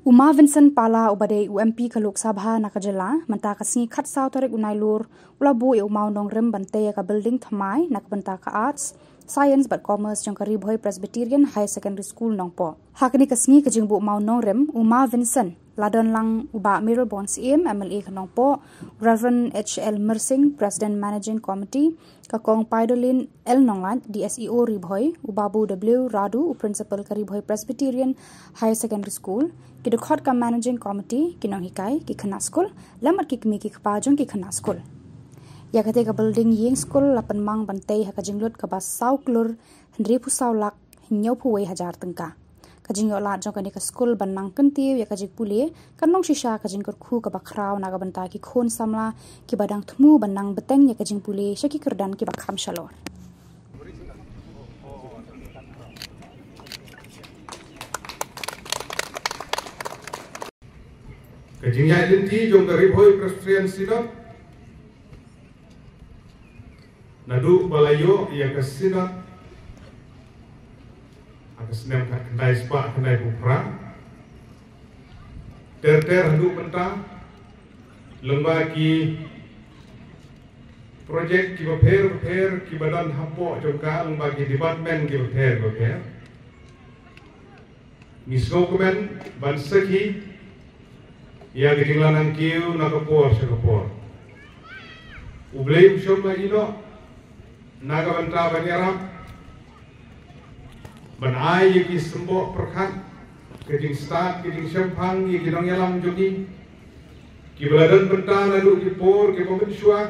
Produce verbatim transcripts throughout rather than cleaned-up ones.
Uma Vincent Pala ubade U M P ka Lok Sabha nakajala manta kasngi khat saw tarik unailur ulabu e umau nong rem bante ka building thamai nak banta ka arts science but commerce jong kari bhoi Presbyterian High Secondary School nongpo hakni kasngi ka jingbu umau nong rem Uma Vincent ladon lang uba Mirror Bonds M M L A nongpo Reverend H L Mersing President Managing Committee ka kong Paidolin L Nonglat D S E O Ribhoi ubabu W Radu Principal kari bhoi Presbyterian High Secondary School kidukhat ka Managing Committee kinong hikai ki khana school lamat ki kmi ki khpajong ki khana school ya kate ka building ying school lapan mang bantei ha ka jinglot ka bas sau klur hendri pu sau lak hinyau pu wei hajar tengka ka jingyo la jong ka ni ka school banang kentiu ya ka jik pule kanong shisha ka jing khu ka bakrau na ka banta ki khon samla ki badang thmu banang beteng ya ka jing pule shaki kerdan ki bakham shalor Kejingnya inti jong dari Bhoi Presbyterian Synod nadu balayo ia ke Synod akas nem kendai spa kendai bupra ter ter handu mentang lemba ki projek ki baper baper ki badan hampo jongka lemba ki department ki baper baper misno komen bansaki ia gejinglan ang kiu nakapor sa kapor. Ublay usyom na ino, nagabanta banyarap, banay yung isembo perkat, kejing start, kejing syampang, yung ginong yalam jogi, kibaladan benta nalu kipor, kipomensua,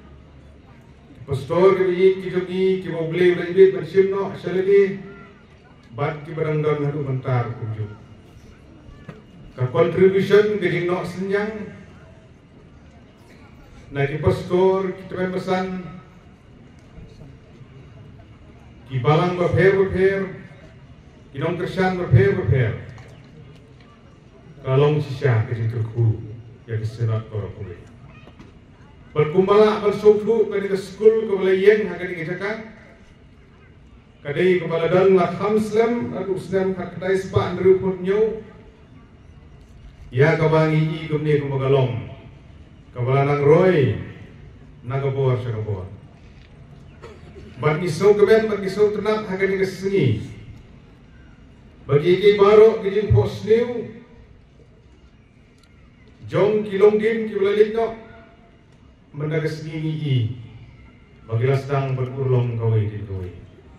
pastor kibiyik kijogi, kiboblay ulay bansim no, salagi, bat kibarangdan nalu bentar kunjuk. Ka contribution gejing no senyang na ki pastor kita may pesan ki balang berper berper kinong kersan berper berper kalong sisya gejing kerku ya kesenat orang kulit berkumbala bersukru kani ke school ke belayeng hagani kejakan kadai kepala dan lah hamslam aku sedang kadai sepak dari pun nyu ya kabangi i gumne kumagalong kabalanang roy nagabor sa kabor bat iso kaben bat iso tenat hagani kesengi bagi ki baro gijing posniu jong kilong din kibalalit no mendagasngi i bagi lasdang berurlong kawai di kawai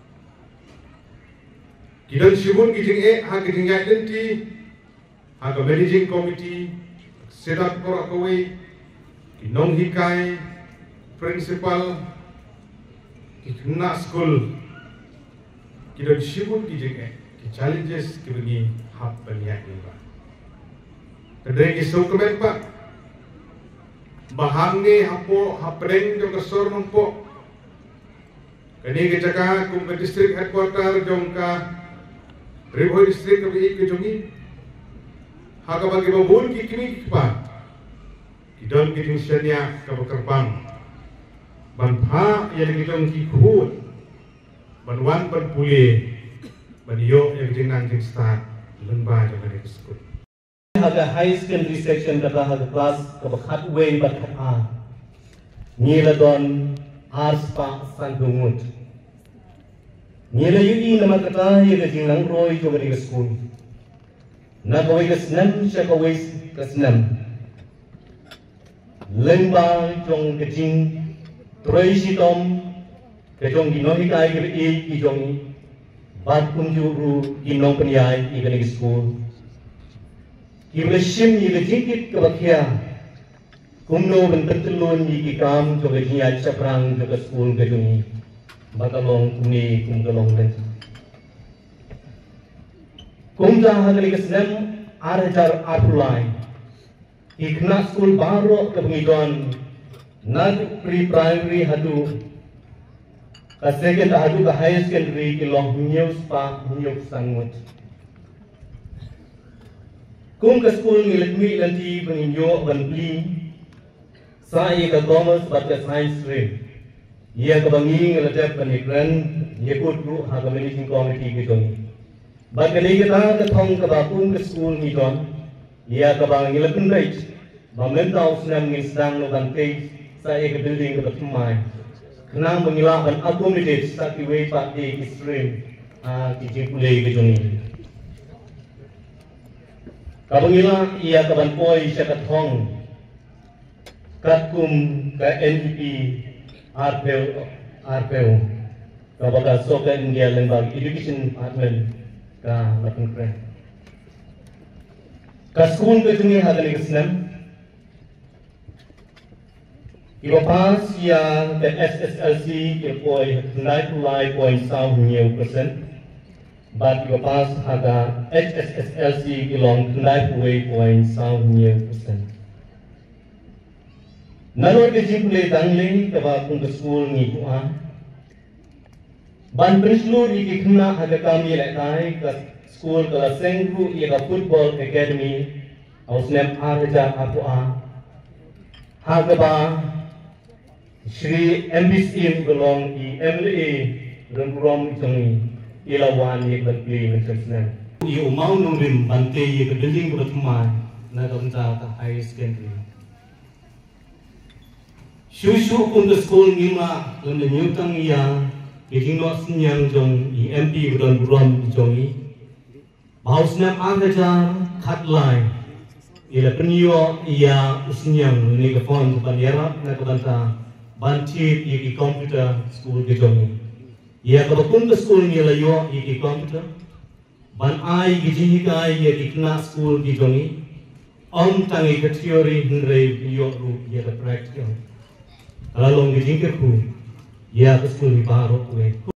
kidan sibun gijing e hagijing identity Aga Managing Committee, Sedat Korak Kawai, Kinong Hikai, Principal, Kikna School, Kidan Shibun Kijenge, Ki Challenges Kibungi Hap Banyak Iba. Kadang kisau kemen Pak, Bahangni Hapo Hapreng Jong Kasor Nompo, Kani Kejaka Kumka District Headquarter Jongka Ribhoi District Kabi Kejongi, Haka bagi babun ki kini kipa kidon ki senya ka bekerbang ban pha ya kidon ki khut ban wan ban pule ban yo ya kidinang ki start lemba ja ka skut haga high secondary section kata haga class ka bakhat way bakhat a nila don ars pa sandungut nila yudi nama kata ya kidinang roy jo ka school na kawai kesenam siya kawai kesenam lemba jong kejing troy sitom kejong ginohi kai kiri kijong bat kunjuru ginong penyai ikani school kiblesim ike jingkit kebakia kumno bentertelun ike kam joga jinya caprang joga school kejongi bakalong kuni kumgalong dan Kumja hagani kesenam arjar arulai. Ikna school baru kebangidon nag pre-primary hadu kasegen hadu ke high secondary ke long news pa news sangut. Kum ke school milik mi nanti penginyo banpli saya ke commerce bat ke science stream. Ia kebangi ngeladap penikran yekut ru hagani managing committee ke jongi. Bagay kita ketong kabapun ke school ni don, ia kabang ngilapun rate bamlentau senam ngin sedang no bante sa e building ke temai kenang mengilakan accommodate sa kiwe pa e stream a ki jipule ke joni kabangila ia kaban poi sa kathong katkum ka N D P R P O R P O kabaga soka India lembag education department ka lapun kre ka school ke joni hadani kesnam Iba pas yang the S S L C ke poi ninety-nine point seven percent, but iba pas ada H S S L C ke long ninety-eight point seven percent. Nalor ke jimple dangle ke ba kung school ni tuan. Ban Brislu di kena ada kami lekai ke school kelas sengku ia football academy, ausnem arja apa a. Hagaba Shri M B C belong di M L A Renduram Itongi ilawan ye berpilih mencersna. Ia mau nungrim bante ye ke building bertemai na donta ka high secondary. Shushu pun ke school ngima lende nyutang ia bikin no senyang jong i M P Renduram Itongi. Bausna agajar khatlai ila penyo ia usnyang ni ke phone bandera na donta Banti di komputer school ke jongi. Ia kabakun ke school ni layo di komputer. Ban ai giji kai ia di kena school di jongi. Om tangi ke teori hindrai yo ru ia ke practical. Kalau long giji ke ku ia ke school di baru kue.